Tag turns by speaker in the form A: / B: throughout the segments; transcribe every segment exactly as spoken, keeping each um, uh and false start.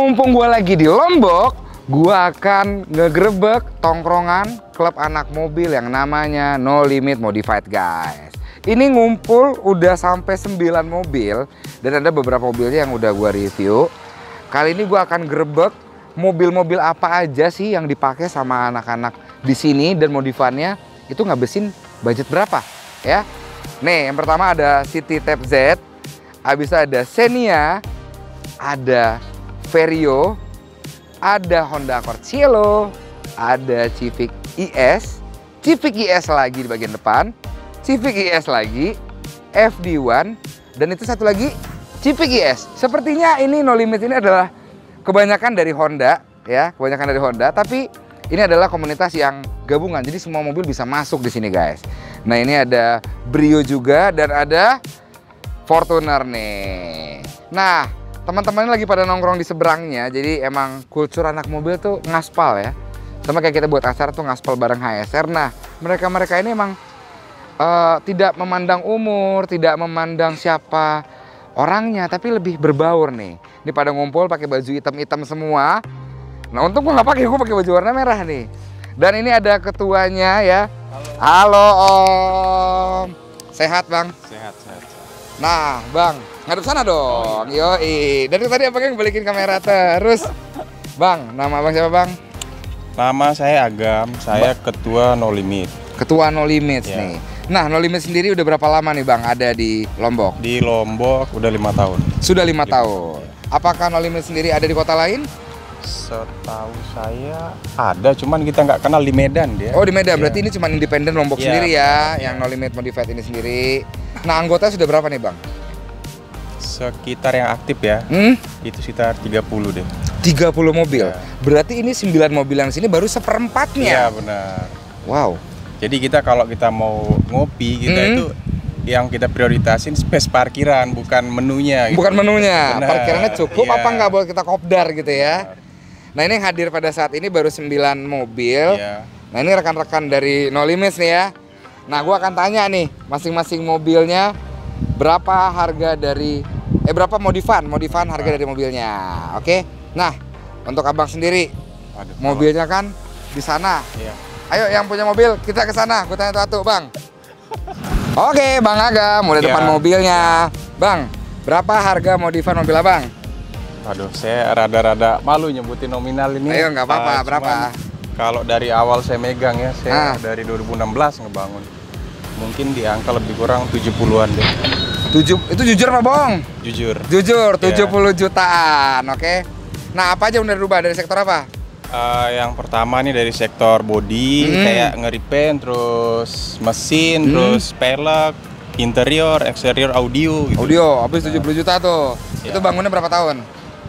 A: mumpung gua lagi di Lombok, gua akan ngegerebek tongkrongan klub anak mobil yang namanya No Limit Modified, guys. Ini ngumpul udah sampai sembilan mobil dan ada beberapa mobilnya yang udah gua review. Kali ini gua akan gerebek mobil-mobil apa aja sih yang dipakai sama anak-anak di sini dan modifannya itu ngabisin budget berapa ya. Nih, yang pertama ada City Type Z, habis ada Xenia, ada Vario, ada Honda Accord Cielo, ada Civic I S, Civic I S lagi di bagian depan, Civic I S lagi, F D satu, dan itu satu lagi Civic I S. Sepertinya ini No Limit ini adalah kebanyakan dari Honda ya, kebanyakan dari Honda, tapi ini adalah komunitas yang gabungan. Jadi semua mobil bisa masuk di sini, guys. Nah, ini ada Brio juga dan ada Fortuner nih. Nah, teman-teman lagi pada nongkrong di seberangnya. Jadi emang kultur anak mobil tuh ngaspal ya. Sama kayak kita buat acara tuh ngaspal bareng H S R. Nah, mereka-mereka ini emang uh, tidak memandang umur, tidak memandang siapa orangnya, tapi lebih berbaur nih. Ini pada ngumpul pakai baju hitam-hitam semua. Nah, untung gua nggak pakai, gua pakai baju warna merah nih. Dan ini ada ketuanya ya. Halo, Halo Om. Sehat, Bang?
B: Sehat, sehat.
A: Nah, Bang, ngadep sana dong. Yoi. Dari tadi apa yang balikin kamera terus? Bang, nama Bang siapa, Bang?
B: Nama saya Agam, saya ba Ketua No Limit.
A: Ketua No Limit
B: ya.
A: nih. Nah, No Limit sendiri udah berapa lama nih, Bang, ada di Lombok?
B: Di Lombok udah lima tahun.
A: Sudah lima tahun. Apakah No Limit sendiri ada di kota lain?
B: Setahu saya ada, cuman kita nggak kenal di Medan dia.
A: Oh, di Medan.
B: Ya.
A: Berarti ini cuma independen Lombok ya, sendiri ya, ya, yang No Limit Modified ini sendiri. Nah, anggota sudah berapa nih, Bang?
B: Sekitar yang aktif ya,
A: hmm?
B: itu sekitar tiga puluh deh.
A: tiga puluh mobil? Ya. Berarti ini sembilan mobil yang sini baru seperempatnya?
B: Iya, benar.
A: Wow.
B: Jadi kita kalau kita mau ngopi, kita hmm? itu yang kita prioritasin space parkiran, bukan menunya. Gitu.
A: Bukan menunya, benar. Parkirannya cukup ya. Apa nggak boleh kita kopdar gitu ya? Benar. Nah, ini yang hadir pada saat ini baru sembilan mobil. Ya. Nah, ini rekan-rekan dari No Limits nih ya. Nah, gua akan tanya nih, masing-masing mobilnya berapa harga dari eh berapa modifan, modifan harga dari mobilnya. Oke. Nah, untuk Abang sendiri, Aduh, mobilnya kan di sana. Iya. Ayo yang punya mobil, kita ke sana. Gue tanya satu, Bang. Oke, Bang Agam, udah ya. Depan mobilnya. Bang, berapa harga modifan mobil Abang?
B: Aduh, saya rada-rada malu nyebutin nominal ini.
A: Ayo, nggak apa-apa, uh, berapa?
B: Kalau dari awal saya megang ya, saya
A: ah.
B: dari dua ribu enam belas ngebangun. Mungkin di angka lebih kurang tujuh puluhan deh.
A: Tujuh, itu jujur apa bohong?
B: Jujur.
A: Jujur, tujuh puluh yeah. jutaan, oke. Okay? Nah, apa aja udah berubah dari sektor apa?
B: Uh, yang pertama nih dari sektor body, hmm. kayak nge-repaint, terus mesin, hmm. terus pelek, interior, eksterior, audio gitu.
A: Audio, habis tujuh puluh juta tuh. Yeah. Itu bangunnya berapa tahun?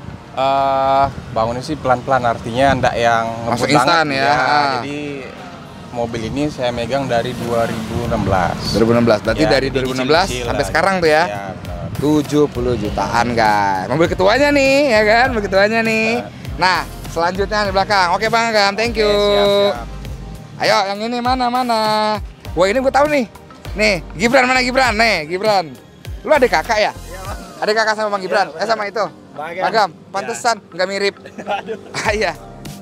B: Uh, bangunnya sih pelan-pelan, artinya enggak yang
A: ngebut instan ya.
B: ya. Jadi mobil ini saya megang dari dua ribu enam belas.
A: dua ribu enam belas, berarti ya, dari dua ribu enam belas sampai sekarang tuh ya?
B: Ya,
A: tujuh puluh jutaan, guys. Mobil ketuanya nih, ya kan? Mobil ketuanya nih. Nah, selanjutnya di belakang. Oke, Bang Agam, thank you. Oke, siap, siap. Ayo, yang ini mana mana? Wah, ini gue tahu nih. Nih, Gibran mana Gibran? Nih, Gibran. Lu ada kakak ya? Iya, Bang. Ada kakak sama Bang Gibran? Ya, eh sama itu. Bang Agam, pantesan ya. Nggak mirip. Aduh. Ah, iya.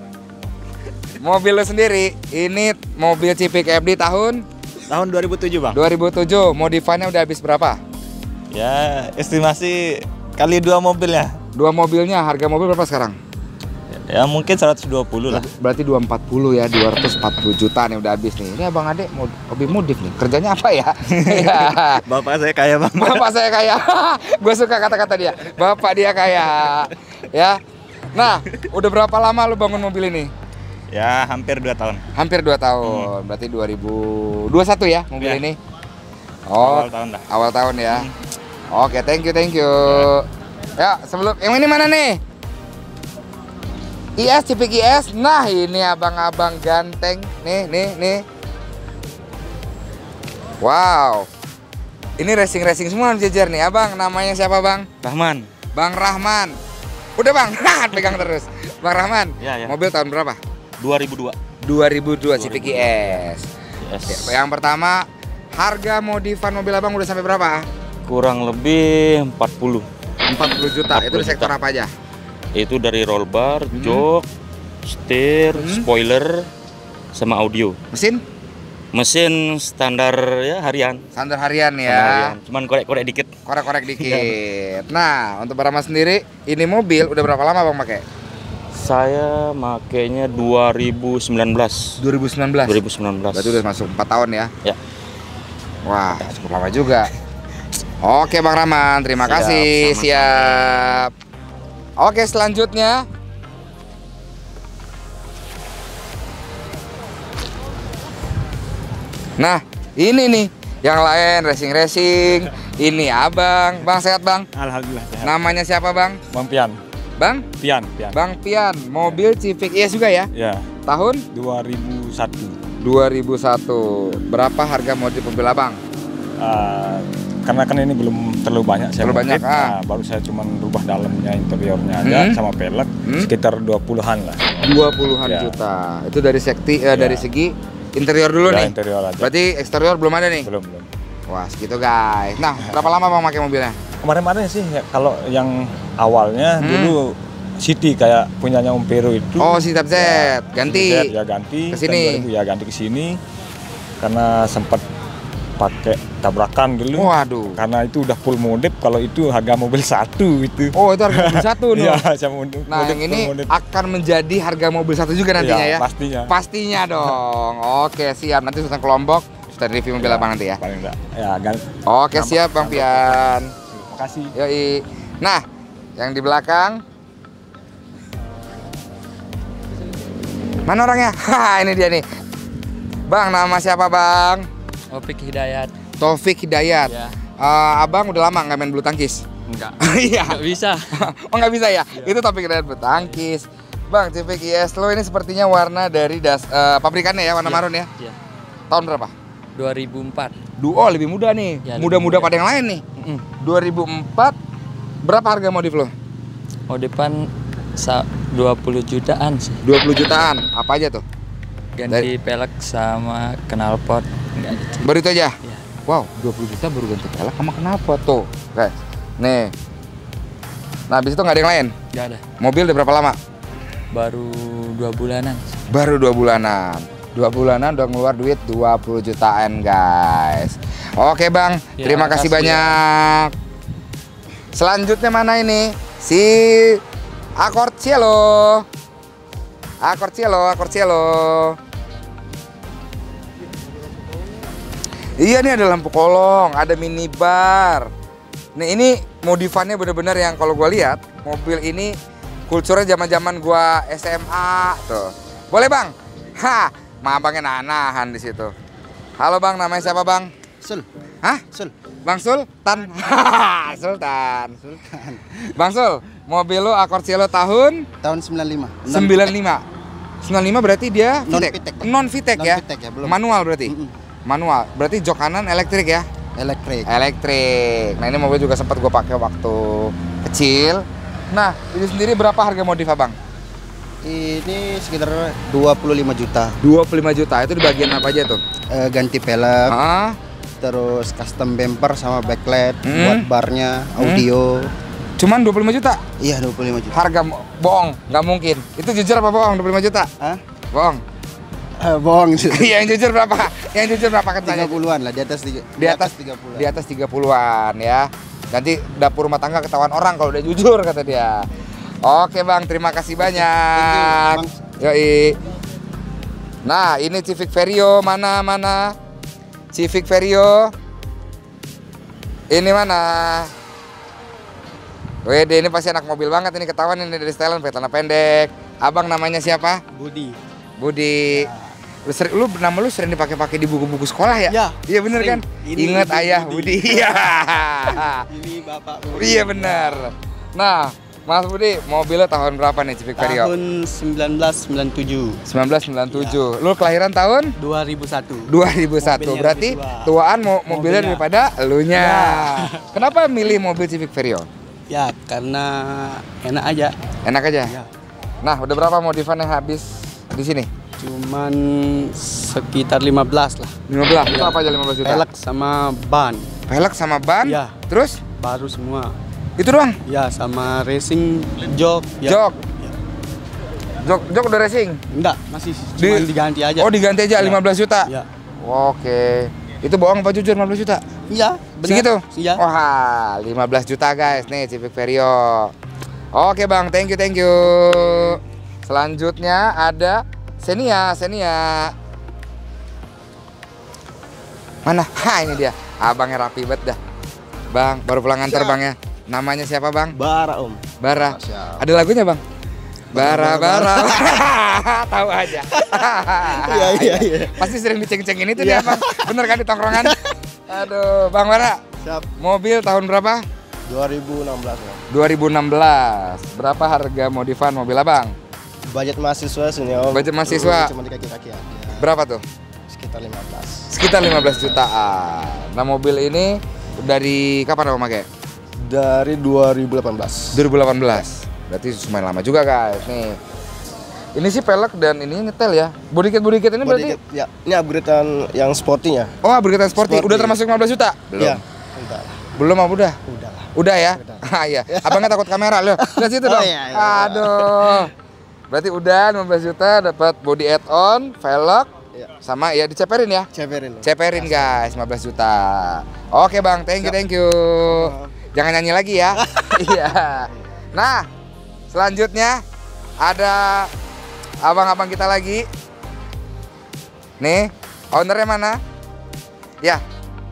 A: Mobil lu sendiri, ini mobil Civic F D tahun?
C: Tahun dua ribu tujuh, Bang.
A: dua ribu tujuh, modifannya udah habis berapa?
C: Ya, estimasi kali dua mobilnya.
A: Dua mobilnya, harga mobil berapa sekarang?
C: Ya mungkin seratus dua puluh lah.
A: Berarti dua ratus empat puluh ya, dua ratus empat puluh juta nih udah habis nih. Ini Abang Ade hobi modif nih. Kerjanya apa ya?
C: Bapak saya kaya, Bang.
A: Bapak saya kaya. Gue suka kata-kata dia. Bapak dia kaya. Ya. Nah, udah berapa lama lu bangun mobil ini?
C: Ya, hampir dua tahun.
A: Hampir dua tahun. Hmm. Berarti dua ribu dua puluh satu ya mobil ya. Ini? Oh,
C: awal tahun dah.
A: Awal tahun ya. Hmm. Oke, thank you, thank you. Ya, ya sebelum yang ini mana nih? I S, Civic I S. Nah, ini abang-abang ganteng. Nih, nih, nih. Wow. Ini racing-racing semua jajar nih. Abang, namanya siapa, Bang?
C: Rahman.
A: Bang Rahman. Udah, Bang. Pegang terus. Bang Rahman.
C: Ya, ya.
A: Mobil tahun berapa?
C: dua ribu dua.
A: dua ribu dua Civic I S.
C: Yes.
A: Ya, yang pertama, harga modifan mobil Abang udah sampai berapa?
C: Kurang lebih empat puluh.
A: empat puluh juta. Itu di sektor apa aja?
C: Itu dari roll bar,
A: Hmm.
C: jok, setir,
A: Hmm.
C: spoiler, sama audio.
A: Mesin?
C: Mesin standar ya harian.
A: Standar harian ya.
C: Standar harian. Cuman korek-korek dikit.
A: Korek-korek dikit. Nah, untuk Bang Rama sendiri, ini mobil udah berapa lama Bang pakai?
C: Saya makainya dua ribu sembilan belas.
A: dua ribu sembilan belas.
C: dua ribu sembilan belas.
A: Berarti udah masuk empat tahun ya?
C: Ya.
A: Wah, cukup lama juga. Oke Bang Rahman, terima
C: Siap,
A: kasih.
C: sama-sama.
A: Siap. Oke, selanjutnya nah, ini nih yang lain racing-racing. Ini Abang. Bang sehat Bang?
B: Alhamdulillah sehat.
A: Namanya siapa Bang?
B: Bang Pian.
A: Bang?
B: Pian, Pian.
A: Bang Pian. Mobil Civic I S juga ya?
B: Ya,
A: Tahun
B: dua ribu satu.
A: dua ribu satu. Berapa harga mobil mobil Abang?
B: Ah, karena kan ini belum terlalu banyak saya
A: Terlalu banyak,
B: modif.
A: ah.
B: Nah, baru saya cuma rubah dalamnya, interiornya aja
A: Hmm.
B: sama pelek,
A: Hmm.
B: sekitar dua puluhan lah.
A: dua puluhan
B: Ya.
A: juta. Itu dari sekti eh,
B: Ya.
A: dari segi interior dulu
B: Ya,
A: nih.
B: interior aja.
A: Berarti eksterior belum ada nih.
B: Belum, belum.
A: Wah, segitu guys. Nah, berapa lama Bang pakai mobilnya?
B: Kemarin-kemarin sih ya, kalau yang awalnya
A: Hmm.
B: dulu City kayak punyanya Om Pero itu.
A: Oh, si Tab Z. Ganti.
B: Z, ya ganti.
A: Ke sini.
B: Dan dua ribu ya ganti ke sini. Karena sempat pakai tabrakan dulu.
A: Waduh.
B: Karena itu udah full modif, kalau itu harga mobil satu itu.
A: Oh, itu harga mobil satu nih.
B: Iya, saya modif.
A: Nah,
B: modif,
A: yang ini
B: full modif.
A: akan menjadi harga mobil satu juga nantinya
B: Iya,
A: ya.
B: pastinya.
A: Pastinya dong. Oke, siap. Nanti Sultan ke Lombok, kita review mobil
B: Ya,
A: Abang nanti ya.
B: Paling enggak. Ya, ganti.
A: Oke, siap Bang Pian.
B: Makasih.
A: Yoi. Nah, yang di belakang mana orangnya? Hah, ini dia nih. Bang, nama siapa Bang?
D: Taufik Hidayat.
A: Taufik Hidayat.
D: Ya.
A: Eh, abang udah lama nggak main bulu tangkis?
D: Enggak.
A: Iya.
D: Enggak bisa.
A: Oh nggak bisa ya? Itu Taufik Hidayat bulu tangkis. Bang, Civic I S lo ini sepertinya warna dari das eh, pabrikannya ya, warna
D: Iya.
A: marun ya?
D: Iya.
A: Tahun berapa?
D: dua ribu empat.
A: Duo lebih muda nih.
D: Ya, lebih
A: Muda-muda
D: muda.
A: pada yang lain nih.
D: Mm.
A: dua ribu empat. Berapa harga modif lo?
D: Oh depan sa- dua puluh jutaan sih.
A: dua puluh jutaan. Apa aja tuh?
D: Ganti pelek sama knalpot. Enggak ada.
A: Baru itu aja?
D: Iya.
A: Wow, dua puluh juta baru ganti pelek sama kenapa tuh? Guys, nih. Nah, habis itu nggak ada yang lain?
D: Enggak ada.
A: Mobil udah berapa lama?
D: Baru dua bulanan.
A: Baru dua bulanan. Dua bulanan udah ngeluar duit dua puluh jutaan, guys. Oke, Bang.
D: Ya,
A: Terima kasih
D: makasih ya.
A: banyak. Selanjutnya mana ini? Si Accord Cielo. Accord Cielo, Accord Cielo. Iya nih ada lampu kolong, ada minibar. Nih ini modifannya bener-bener yang kalau gua lihat mobil ini kulturnya zaman-zaman gua S M A tuh. Boleh Bang? Ha, ma abangnya nahan di situ. Halo Bang, namanya siapa Bang?
E: Sul,
A: Hah?
E: Sul,
A: Bang Sultan. Sultan.
E: Sultan.
A: Bang Sul, mobil lo Accord Cielo tahun
E: Tahun sembilan puluh lima.
A: sembilan puluh lima. sembilan puluh lima berarti dia
E: Non
A: VTEC.
E: VTEC.
A: Non VTEC ya?
E: Non VTEC ya, belum.
A: Manual berarti?
E: Mm-mm.
A: Manual. Berarti jok kanan elektrik ya?
E: Elektrik.
A: Elektrik. Nah, ini mobil juga sempat gue pakai waktu kecil. Nah, ini sendiri berapa harga modif Abang?
E: Ini sekitar dua puluh lima juta.
A: dua puluh lima juta. Itu di bagian apa aja tuh?
E: Eh, ganti pelek,
A: Hah?
E: terus custom bumper sama backlight,
A: Hmm.
E: buat barnya, audio.
A: Cuman dua puluh lima juta?
E: Iya, dua puluh lima juta.
A: Harga mo- bohong, nggak mungkin. Itu jujur apa bohong? dua puluh lima juta?
E: Hah?
A: Bohong.
E: Eh, bohong.
A: Iya, yang jujur berapa? Yang jujur berapa kan
E: tiga
A: tanya?
E: puluhan lah, di atas tiga,
A: Di atas
E: tiga puluh.
A: Di atas tiga puluhan ya. Nanti dapur rumah tangga ketahuan orang kalau udah jujur kata dia. Oke Bang, terima kasih banyak.
E: Thank you,
A: Yoi. Nah, ini Civic Vario mana mana? Civic Vario. Ini mana? Wede, ini pasti anak mobil banget ini, ketahuan ini dari setelan pakai celana pendek. Abang namanya siapa?
E: Budi.
A: Budi. Lu, sering, lu nama lu sering dipakai-pakai di buku-buku sekolah ya?
E: Ya,
A: Iya bener
E: sering.
A: kan?
E: Ini
A: Ingat
E: Budi,
A: ayah
E: Budi.
A: Budi. Iya.
E: Ini Bapak
A: Iya bener. Nah, Mas Budi, mobilnya tahun berapa nih Civic Vario?
E: Tahun seribu sembilan ratus sembilan puluh tujuh.
A: seribu sembilan ratus sembilan puluh tujuh. Lu kelahiran tahun
E: dua ribu satu.
A: dua ribu satu.
E: Mobilnya
A: Berarti
E: lebih tua.
A: tuaan mo mobilnya
E: Mobilnya.
A: daripada elunya.
E: Ya.
A: Kenapa milih mobil Civic Vario?
E: Ya, karena enak aja.
A: Enak aja.
E: Ya.
A: Nah, udah berapa modifan yang habis di sini?
E: Cuman sekitar lima belas lah.
A: lima belas. Itu
E: Ya.
A: apa aja lima belas juta?
E: Pelek sama ban
A: Pelek sama ban.
E: Iya.
A: Terus
E: baru semua.
A: Itu doang?
E: Ya, sama racing jok. Ya.
A: Jok. Jok, jok udah racing?
E: Enggak, masih cuma
A: Di-
E: diganti aja.
A: Oh, diganti aja
E: Ya.
A: lima belas juta?
E: Ya.
A: Oke. Itu bohong apa jujur lima belas juta?
E: Iya, benar.
A: Segitu?
E: Iya.
A: Wah, lima belas juta guys nih Civic Vario. Oke Bang, thank you, thank you. Selanjutnya ada Xenia, Xenia. Mana? Ha, ini dia. Abangnya rapi banget dah. Bang, baru pulang nganter
E: Siap.
A: Bang ya. Namanya siapa Bang?
E: Bara Om.
A: Bara.
E: Siap.
A: Ada lagunya Bang? Bara bara. Tahu aja.
E: Iya, iya, iya.
A: Pasti sering diceng-cengin itu
E: Iya.
A: dia Bang. Bener kan di tongkrongan? Aduh, Bang Bara.
E: Siap.
A: Mobil tahun berapa?
E: dua ribu enam belas Om.
A: dua ribu enam belas. Berapa harga modifan mobil Abang?
E: Budget mahasiswa sini Om.
A: Budget mahasiswa.
E: Cuma di kaki-kaki aja.
A: Berapa tuh?
E: Sekitar lima belas.
A: Sekitar lima belas jutaan. Nah, mobil ini dari kapan Abang pakai?
E: Dari dua ribu delapan belas.
A: dua ribu delapan belas. Berarti lumayan lama juga guys. Nih. Ini sih pelek dan ini nyetel ya. Body kit body kit ini berarti
E: Body kit, ya. Ini upgradean yang sporty-nya.
A: oh, upgrade sporty.
E: Sporty.
A: Udah termasuk lima belas juta? Belum.
E: Iya. Bentar.
A: Belum apa udah?
E: Udah lah.
A: Udah ya?
E: Udah.
A: Ah iya. Abang nggak takut kamera loh. Lihat situ
E: Oh,
A: dong.
E: iya, iya.
A: Aduh. Berarti udah lima belas juta dapat body add-on, velg
E: Iya.
A: sama ya diceperin ya.
E: Ceperin.
A: Ceperin guys, lima belas juta. Oke Bang, thank you, thank you. Jangan nyanyi lagi ya. Iya. Nah, selanjutnya ada abang-abang kita lagi. Nih, ownernya mana? Ya.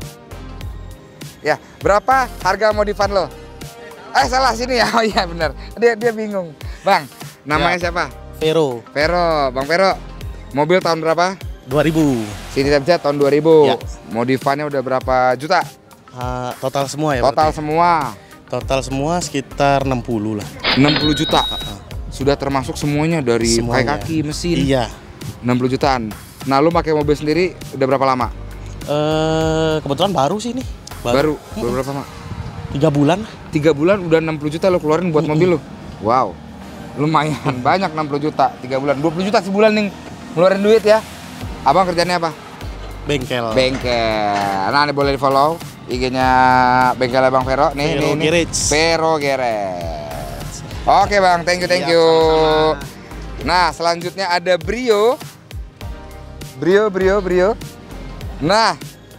A: Ya, berapa harga modifan lo? Eh, salah sini ya. Oh iya benar. Dia dia bingung. Bang, namanya siapa?
E: Vero
A: Vero, Bang Vero. Mobil tahun berapa?
E: dua ribu.
A: Sini saja tahun dua ribu.
E: Ya.
A: Modifannya udah berapa juta?
E: Ah, total semua ya.
A: Total
E: berarti?
A: semua
E: Total semua sekitar enam puluh lah.
A: enam puluh juta. Sudah termasuk semuanya dari
E: Semuanya.
A: kaki mesin.
E: Iya.
A: enam puluh jutaan. Nah, lu pakai mobil sendiri udah berapa lama?
E: Eh kebetulan baru sih nih.
A: Baru, baru berapa lama?
E: Tiga bulan.
A: Tiga bulan udah enam puluh juta lo keluarin buat mobil lu. Wow. Lumayan banyak enam puluh juta tiga bulan. dua puluh juta sebulan nih ngeluarin duit ya. Abang kerjanya apa?
E: Bengkel.
A: Bengkel. Nah, ini boleh di-follow I G-nya bengkel Bang Vero nih,
E: Vero
A: nih, nih.
E: Garage.
A: Vero Garage. Oke, Bang. Thank you, thank
E: Siap,
A: you.
E: sama-sama.
A: Nah, selanjutnya ada Brio. Brio, Brio, Brio. Nah,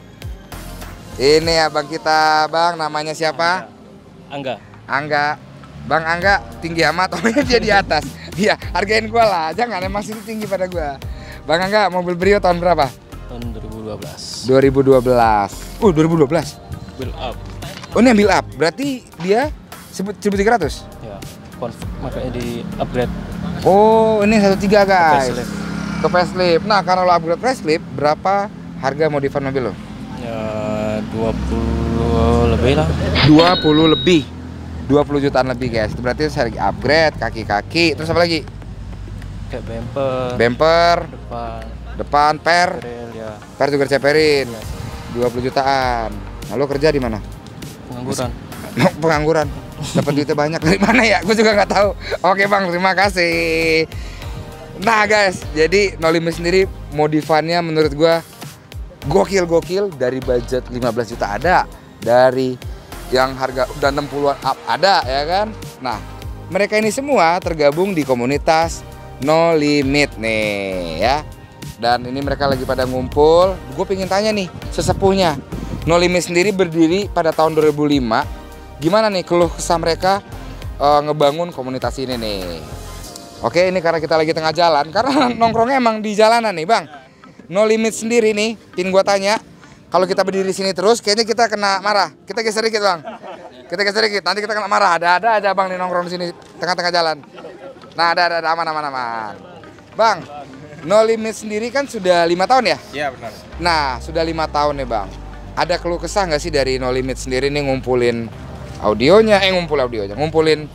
A: ini abang kita, Bang. Namanya siapa?
D: Angga.
A: Angga. Bang Angga tinggi amat, oh dia di atas. Iya, hargain gua lah. Jangan, emang sini tinggi pada gua. Bang Angga, mobil Brio tahun berapa?
D: Tahun dua ribu dua belas.
A: dua ribu dua belas. Uh, dua ribu dua belas.
D: Build up.
A: Oh, ini yang build up. Berarti dia seribu tiga ratus.
D: Ya. Konf- makanya di upgrade.
A: Oh, ini satu tiga guys.
D: Facelift.
A: Ke facelift. Nah, karena lo upgrade facelift, berapa harga modifan mobil lo?
D: Ya dua puluh lebih lah.
A: dua puluh lebih. dua puluh jutaan lebih guys. Itu berarti saya lagi upgrade kaki-kaki. Terus apa lagi?
D: Kayak bumper.
A: Bumper,
D: Depan.
A: depan, per.
D: Grill ya.
A: Per juga ceperin.
D: Ya.
A: dua puluh jutaan. Nah, lo kerja di mana?
D: Pengangguran.
A: Pengangguran. Dapat duitnya banyak dari mana ya? Gue juga nggak tahu. Oke Bang, terima kasih. Nah guys, jadi No Limit sendiri modifannya menurut gue gokil-gokil. Dari budget lima belas juta ada, dari yang harga udah enam puluhan up ada ya kan. Nah, mereka ini semua tergabung di komunitas No Limit nih ya. Dan ini mereka lagi pada ngumpul. Gue pengen tanya nih sesepuhnya, No Limit sendiri berdiri pada tahun dua ribu lima. Gimana nih keluh kesah mereka uh, ngebangun komunitas ini nih? Oke, ini karena kita lagi tengah jalan, karena nongkrongnya emang di jalanan nih Bang. No Limit sendiri nih, pin gua tanya, kalau kita berdiri sini terus, kayaknya kita kena marah. Kita geser dikit Bang, kita geser dikit, nanti kita kena marah. Ada-ada aja Bang nih nongkrong di sini tengah-tengah jalan. Nah, ada, ada, ada, aman, aman, aman. Bang, No Limit sendiri kan sudah lima tahun ya?
B: Iya benar.
A: Nah, sudah lima tahun nih Bang. Ada keluh kesah nggak sih dari No Limit sendiri nih ngumpulin audionya, eh ngumpul audionya, ngumpulin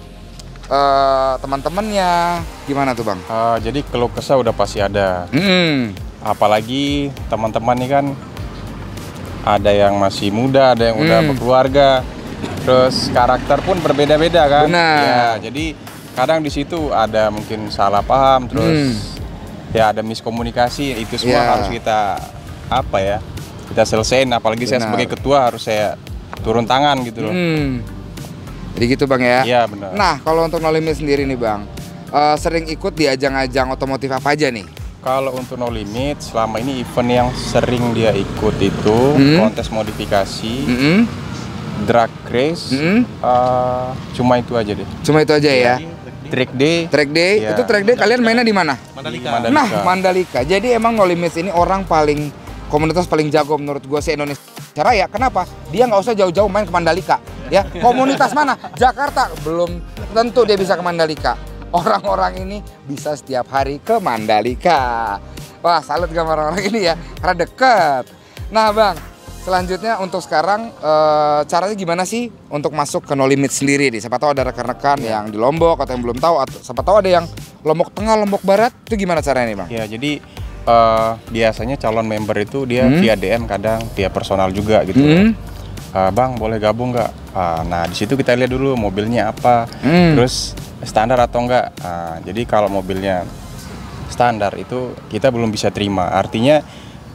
A: uh, teman-temannya, gimana tuh Bang?
B: Uh, jadi keluh kesah udah pasti ada.
A: Hmm.
B: Apalagi teman-teman nih kan ada yang masih muda, ada yang udah
A: Hmm.
B: berkeluarga. Terus karakter pun berbeda-beda kan.
A: Benar.
B: Ya, jadi kadang di situ ada mungkin salah paham, terus ya ada miskomunikasi. Itu semua
A: Ya.
B: harus kita apa ya? Kita selesaiin. Apalagi saya
A: Benar.
B: sebagai ketua harus saya turun tangan gitu loh.
A: Hmm. Jadi Jadi gitu Bang ya.
B: Iya benar.
A: Nah, kalau untuk No Limit sendiri nih Bang, uh, sering ikut di ajang-ajang otomotif apa aja nih?
B: Kalau untuk No Limit, selama ini event yang sering dia ikut itu
A: Hmm.
B: kontes modifikasi,
A: Mm-mm.
B: drag race,
A: Mm-mm.
B: eh, cuma itu aja deh.
A: Cuma itu aja ya.
B: Track day,
A: Track day,
B: Iya.
A: itu track day kalian mainnya di mana?
B: Mandalika.
A: Nah, Mandalika. Jadi emang No Limits ini orang paling komunitas paling jago menurut gue se Indonesia Raya. Kenapa? Dia nggak usah jauh-jauh main ke Mandalika. Ya, komunitas mana? Jakarta belum tentu dia bisa ke Mandalika. Orang-orang ini bisa setiap hari ke Mandalika. Wah, salut sama orang-orang ini ya, karena deket. Nah, Bang, selanjutnya untuk sekarang eh, caranya gimana sih untuk masuk ke No Limit sendiri nih? Siapa tahu ada rekan-rekan yang di Lombok atau yang belum tahu, atau siapa tahu ada yang Lombok Tengah, Lombok Barat, itu gimana caranya nih Bang?
B: Ya, jadi eh, biasanya calon member itu dia
A: Hmm.
B: via D M, kadang via personal juga gitu.
A: Hmm.
B: Eh, bang, boleh gabung nggak? Ah, nah, di situ kita lihat dulu mobilnya apa,
A: Hmm.
B: terus standar atau enggak. Ah, jadi kalau mobilnya standar itu kita belum bisa terima. Artinya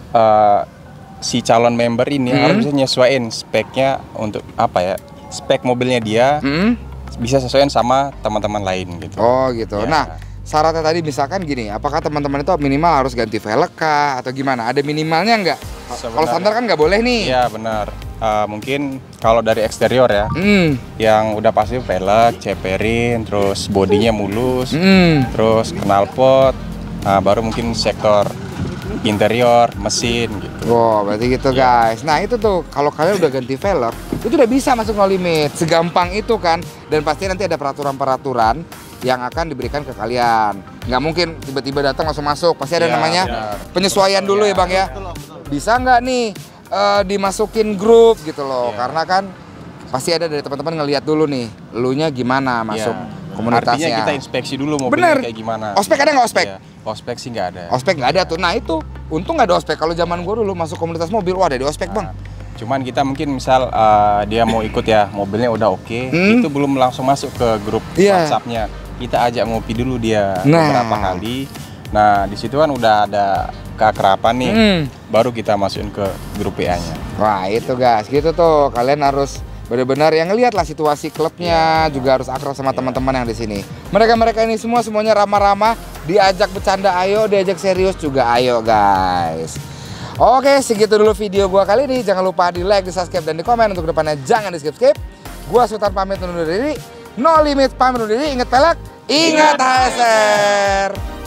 B: eh, si calon member ini
A: Hmm.
B: harus bisa nyesuaiin speknya untuk apa ya? Spek mobilnya dia
A: Hmm?
B: bisa sesuaiin sama teman-teman lain gitu.
A: Oh gitu.
B: Ya.
A: Nah, syaratnya tadi misalkan gini, apakah teman-teman itu minimal harus ganti velg kah atau gimana? Ada minimalnya nggak? Kalau
B: Sebenarnya-
A: standar kan nggak boleh nih.
B: Iya benar. Eh, mungkin kalau dari eksterior ya,
A: Hmm.
B: yang udah pasti velg, ceperin, terus bodinya mulus,
A: Hmm.
B: terus knalpot, nah, baru mungkin sektor interior, mesin gitu.
A: Wow, berarti gitu guys. Nah itu tuh kalau kalian udah ganti velg, itu udah bisa masuk No Limit. Segampang itu kan. Dan pasti nanti ada peraturan-peraturan yang akan diberikan ke kalian. Nggak mungkin tiba-tiba datang langsung masuk. Pasti ada
B: Ya,
A: namanya
B: benar.
A: penyesuaian dulu ya Bang ya. Bisa nggak nih eh, dimasukin grup gitu loh.
B: Ya.
A: Karena kan pasti ada dari teman-teman ngelihat dulu nih, elunya gimana masuk
B: Ya.
A: komunitasnya.
B: Artinya kita inspeksi dulu mobilnya
A: Bener.
B: kayak gimana.
A: Ospek ada nggak ospek?
B: Iya, ospek sih nggak ada.
A: Ospek nggak ada tuh. Nah itu untung nggak ada ospek. Kalau zaman gue dulu masuk komunitas mobil, wah ada di ospek Bang.
B: Nah, cuman kita mungkin misal uh, dia mau ikut ya, mobilnya udah oke,
A: Hmm.
B: itu belum langsung masuk ke grup
A: Iya.
B: WhatsApp-nya. Kita ajak ngopi dulu dia
A: Nah.
B: beberapa kali. Nah, di situ kan udah ada keakraban nih.
A: Hmm.
B: Baru kita masukin ke grup W A-nya.
A: Wah itu guys, gitu tuh kalian harus benar-benar yang ngelihat lah situasi klubnya, juga harus akrab sama teman-teman yang di sini. Mereka-mereka ini semua semuanya ramah-ramah, diajak bercanda ayo, diajak serius juga ayo guys. Oke, segitu dulu video gua kali ini. Jangan lupa di like, di subscribe, dan di komen. Untuk depannya jangan di skip-skip. Gua Sultan pamit undur diri. No Limit pamit undur diri. Ingat pelek, ingat H S R.